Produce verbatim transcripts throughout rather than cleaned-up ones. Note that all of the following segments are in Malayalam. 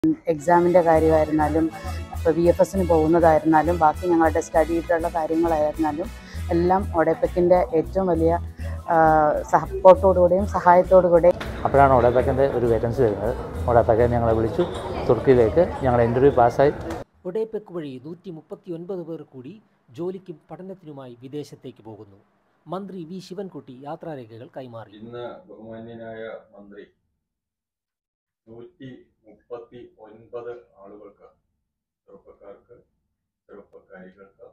എക്സാമിൻ്റെ കാര്യമായിരുന്നാലും ഇപ്പോൾ വി എഫ് എസിന് പോകുന്നതായിരുന്നാലും ബാക്കി ഞങ്ങളുടെ സ്റ്റഡിയിട്ടുള്ള കാര്യങ്ങളായിരുന്നാലും എല്ലാം ഒഡെപെക്കിൻ്റെ ഏറ്റവും വലിയ സപ്പോർട്ടോടുകൂടിയും സഹായത്തോടുകൂടിയും. അപ്പോഴാണ് ഒഡെപെക്കിൻ്റെ ഒരു വേക്കൻസി വരുന്നത്. ഒഡെപെക്ക് ഞങ്ങളെ വിളിച്ചു. തുർക്കിയിലേക്ക് ഞങ്ങൾ ഇൻ്റർവ്യൂ പാസ്സായി. ഒഡെപെക്ക് വഴി നൂറ്റി മുപ്പത്തി ഒൻപത് പേർ കൂടി ജോലിക്കും പഠനത്തിനുമായി വിദേശത്തേക്ക് പോകുന്നു. മന്ത്രി വി ശിവൻകുട്ടി യാത്രാരേഖകൾ കൈമാറി. ഇന്ന് ബഹുമാന്യനായ മന്ത്രി നൂറ്റി മുപ്പത്തി ഒൻപത് ആളുകൾക്ക്, ചെറുപ്പക്കാർക്ക്, ചെറുപ്പക്കാരികൾക്ക്,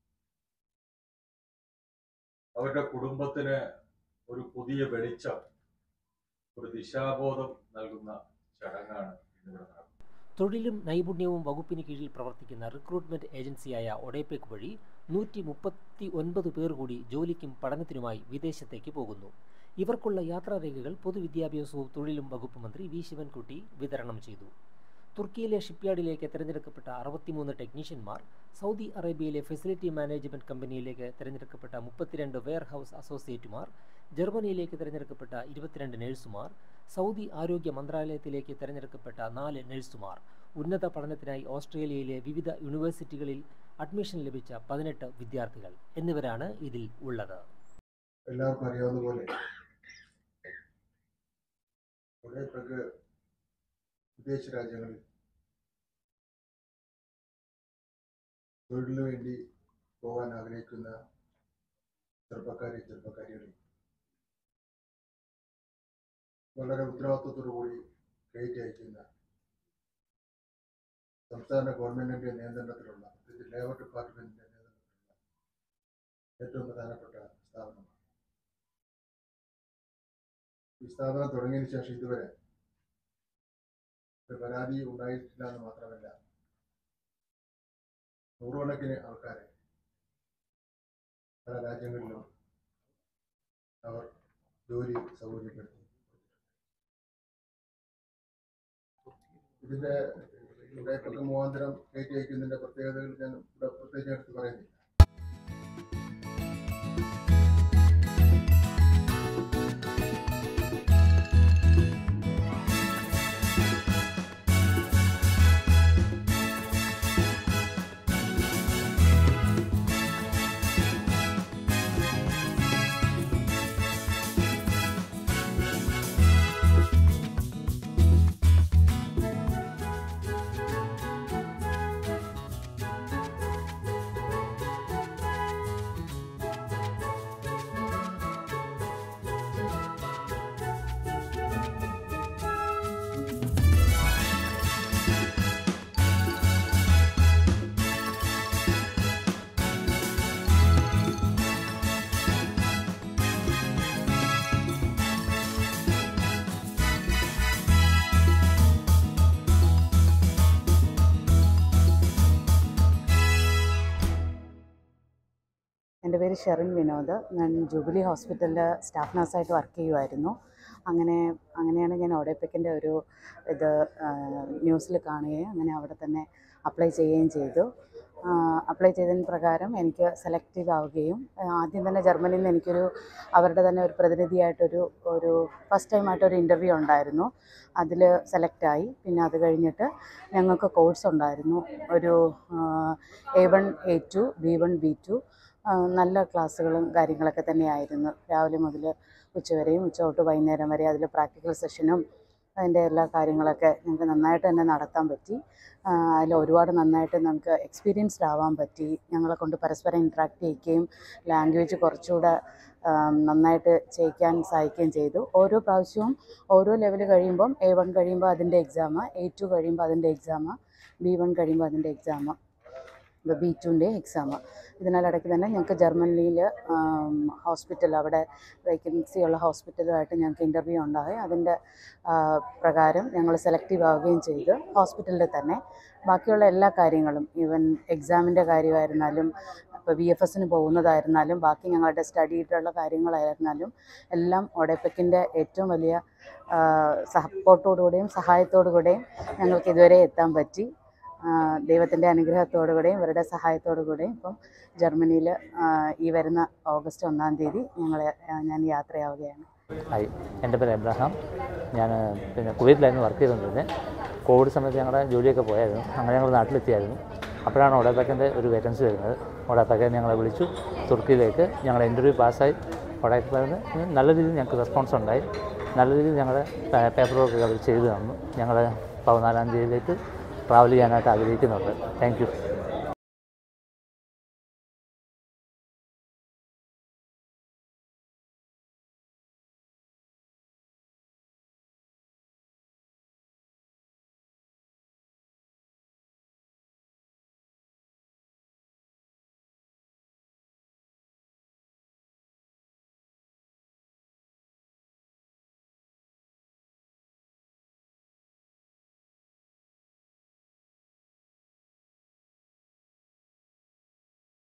അവരുടെ കുടുംബത്തിന് ഒരു പുതിയ വെളിച്ചം, ഒരു ദിശാബോധം നൽകുന്ന ചടങ്ങാണ് ഇന്നിവിടെ നടക്കുന്നത്. തൊഴിലും നൈപുണ്യവും വകുപ്പിന് കീഴിൽ പ്രവർത്തിക്കുന്ന റിക്രൂട്ട്മെന്റ് ഏജൻസിയായ ഒഡെപെക്ക് വഴി നൂറ്റി മുപ്പത്തി ഒൻപത് പേർ കൂടി ജോലിക്കും പഠനത്തിനുമായി വിദേശത്തേക്ക് പോകുന്നു. ഇവർക്കുള്ള യാത്രാരേഖകൾ പൊതുവിദ്യാഭ്യാസവും തൊഴിലും വകുപ്പ് മന്ത്രി വി ശിവൻകുട്ടി വിതരണം ചെയ്തു. തുർക്കിയിലെ ഷിപ്പ്യാർഡിലേക്ക് തിരഞ്ഞെടുക്കപ്പെട്ട അറുപത്തിമൂന്ന് ടെക്നീഷ്യന്മാർ, സൗദി അറേബ്യയിലെ ഫെസിലിറ്റി മാനേജ്മെന്റ് കമ്പനിയിലേക്ക് തിരഞ്ഞെടുക്കപ്പെട്ട മുപ്പത്തിരണ്ട് വെയർ ഹൗസ് അസോസിയേറ്റുമാർ, ജർമ്മനിയിലേക്ക് തിരഞ്ഞെടുക്കപ്പെട്ട ഇരുപത്തിരണ്ട് നഴ്സുമാർ, സൗദി ആരോഗ്യ മന്ത്രാലയത്തിലേക്ക് തിരഞ്ഞെടുക്കപ്പെട്ട നാല് നഴ്സുമാർ, ഉന്നത പഠനത്തിനായി ഓസ്ട്രേലിയയിലെ വിവിധ യൂണിവേഴ്സിറ്റികളിൽ അഡ്മിഷൻ ലഭിച്ച പതിനെട്ട് വിദ്യാർത്ഥികൾ എന്നിവരാണ് ഇതിൽ ഉള്ളത്. എല്ലാവർക്കും അറിയാവുന്ന പോലെ ഒഡെപെക്ക് വിദേശ രാജ്യങ്ങളിൽ തൊഴിലിനു വേണ്ടി പോകാൻ ആഗ്രഹിക്കുന്ന ചെറുപ്പക്കാരെ ചെറുപ്പക്കാരികളെ വളരെ ഉത്തരവാദിത്വത്തോടുകൂടി കയറ്റി അയക്കുന്ന സംസ്ഥാന ഗവൺമെന്റിന്റെ നിയന്ത്രണത്തിലുള്ള, പ്രത്യേകിച്ച് ലേബർ ഡിപ്പാർട്ട്മെന്റിന്റെ നിയന്ത്രണത്തിലുള്ള ഏറ്റവും പ്രധാനപ്പെട്ട സ്ഥാപനമാണ്. ഈ സ്ഥാപനം തുടങ്ങിയതിനു ശേഷം ഇതുവരെ ഒരു പരാതി ഉണ്ടായിട്ടില്ല എന്ന് മാത്രമല്ല, നൂറുകണക്കിന് ആൾക്കാരെ പല രാജ്യങ്ങളിലും അവർ ജോലി സൗകര്യപ്പെടുത്തി. ഇതിന്റെ ഒഡെപെക്ക് മുഖാന്തരം കയറ്റി അയക്കുന്നതിന്റെ പ്രത്യേകതകൾ ഞാൻ ഇവിടെ പ്രത്യേകിച്ച് എടുത്ത് പറയുന്നില്ല. എൻ്റെ പേര് ഷെറിൻ വിനോദ്. ഞാൻ ജൂബിലി ഹോസ്പിറ്റലിൽ സ്റ്റാഫ് നഴ്സായിട്ട് വർക്ക് ചെയ്യുമായിരുന്നു. അങ്ങനെ അങ്ങനെയാണ് ഞാൻ ഒഡെപെക്കിൻ്റെ ഒരു ഇത് ന്യൂസിൽ കാണുകയും അങ്ങനെ അവിടെ തന്നെ അപ്ലൈ ചെയ്യുകയും ചെയ്തു. അപ്ലൈ ചെയ്തതിന് പ്രകാരം എനിക്ക് സെലക്റ്റീവ് ആവുകയും ആദ്യം തന്നെ ജർമ്മനിയിൽ നിന്ന് എനിക്കൊരു അവരുടെ തന്നെ ഒരു പ്രതിനിധിയായിട്ടൊരു ഒരു ഫസ്റ്റ് ടൈമായിട്ടൊരു ഇൻ്റർവ്യൂ ഉണ്ടായിരുന്നു. അതിൽ സെലക്റ്റായി. പിന്നെ അത് കഴിഞ്ഞിട്ട് ഞങ്ങൾക്ക് കോഴ്സ് ഉണ്ടായിരുന്നു. ഒരു A one A two B one B two നല്ല ക്ലാസ്സുകളും കാര്യങ്ങളൊക്കെ തന്നെയായിരുന്നു. രാവിലെ മുതൽ ഉച്ചവരെയും ഉച്ച തൊട്ട് വൈകുന്നേരം വരെ അതിൽ പ്രാക്ടിക്കൽ സെഷനും അതിൻ്റെ എല്ലാ കാര്യങ്ങളൊക്കെ ഞങ്ങൾക്ക് നന്നായിട്ട് തന്നെ നടത്താൻ പറ്റി. അതിൽ ഒരുപാട് നന്നായിട്ട് നമുക്ക് എക്സ്പീരിയൻസ്ഡ് ആവാൻ പറ്റി. ഞങ്ങളെ കൊണ്ട് പരസ്പരം ഇൻട്രാക്ട് ചെയ്യിക്കുകയും ലാംഗ്വേജ് കുറച്ചുകൂടെ നന്നായിട്ട് ചെയ്യിക്കാൻ സഹായിക്കുകയും ചെയ്തു. ഓരോ പ്രാവശ്യവും ഓരോ ലെവൽ കഴിയുമ്പം എ വൺ കഴിയുമ്പോൾ അതിൻ്റെ എക്സാം, എ ടു കഴിയുമ്പോൾ അതിൻ്റെ എക്സാം, ബി വൺ കഴിയുമ്പോൾ അതിൻ്റെ എക്സാം, ബി ടുവിൻ്റെ എക്സാം. ഇതിനിടയ്ക്ക് തന്നെ ഞങ്ങൾക്ക് ജർമ്മനിയിൽ ഹോസ്പിറ്റൽ, അവിടെ വേക്കൻസിയുള്ള ഹോസ്പിറ്റലുമായിട്ട് ഞങ്ങൾക്ക് ഇൻ്റർവ്യൂ ഉണ്ടായി. അതിൻ്റെ പ്രകാരം ഞങ്ങൾ സെലക്റ്റീവ് ആവുകയും ചെയ്തു. ഹോസ്പിറ്റലിൽ തന്നെ ബാക്കിയുള്ള എല്ലാ കാര്യങ്ങളും, ഈവൻ എക്സാമിൻ്റെ കാര്യമായിരുന്നാലും ഇപ്പോൾ വി എഫ് എസിന് പോകുന്നതായിരുന്നാലും ബാക്കി ഞങ്ങളുടെ സ്റ്റഡിയിട്ടുള്ള കാര്യങ്ങളായിരുന്നാലും എല്ലാം ഒഡെപെക്കിൻ്റെ ഏറ്റവും വലിയ സപ്പോർട്ടോടുകൂടിയും സഹായത്തോടുകൂടിയും ഞങ്ങൾക്ക് ഇതുവരെ എത്താൻ പറ്റി. ദൈവത്തിൻ്റെ അനുഗ്രഹത്തോടുകൂടിയും ഇവരുടെ സഹായത്തോടുകൂടിയും ഇപ്പം ജർമ്മനിയിൽ ഈ വരുന്ന ഓഗസ്റ്റ് ഒന്നാം തീയതി ഞങ്ങൾ ഞാൻ യാത്രയാവുകയാണ്. ഹായ്, എൻ്റെ പേര് എബ്രഹാം. ഞാൻ പിന്നെ കുവൈറ്റിലായിരുന്നു വർക്ക് ചെയ്തുകൊണ്ടിരുന്നത്. കോവിഡ് സമയത്ത് ഞങ്ങളുടെ ജോലിയൊക്കെ പോയായിരുന്നു. അങ്ങനെ ഞങ്ങൾ നാട്ടിലെത്തിയായിരുന്നു. അപ്പോഴാണ് ഒഡേപെക്കിൻ്റെ ഒരു വേക്കൻസി വരുന്നത്. ഒഡേപെക്ക് ഞങ്ങളെ വിളിച്ചു. തുർക്കിയിലേക്ക് ഞങ്ങൾ ഇൻ്റർവ്യൂ പാസ്സായി. ഒഡേപെക്കിന് നല്ല രീതിയിൽ ഞങ്ങൾക്ക് റെസ്പോൺസ് ഉണ്ടായി. നല്ല രീതിയിൽ ഞങ്ങളുടെ പേപ്പർ വർക്ക് അവർ ചെയ്തു തന്നു. ഞങ്ങൾ പതിനാലാം തീയതിയിലേക്ക് ട്രാവൽ ചെയ്യാനായിട്ട് ആഗ്രഹിക്കുന്നുണ്ട്. Thank U.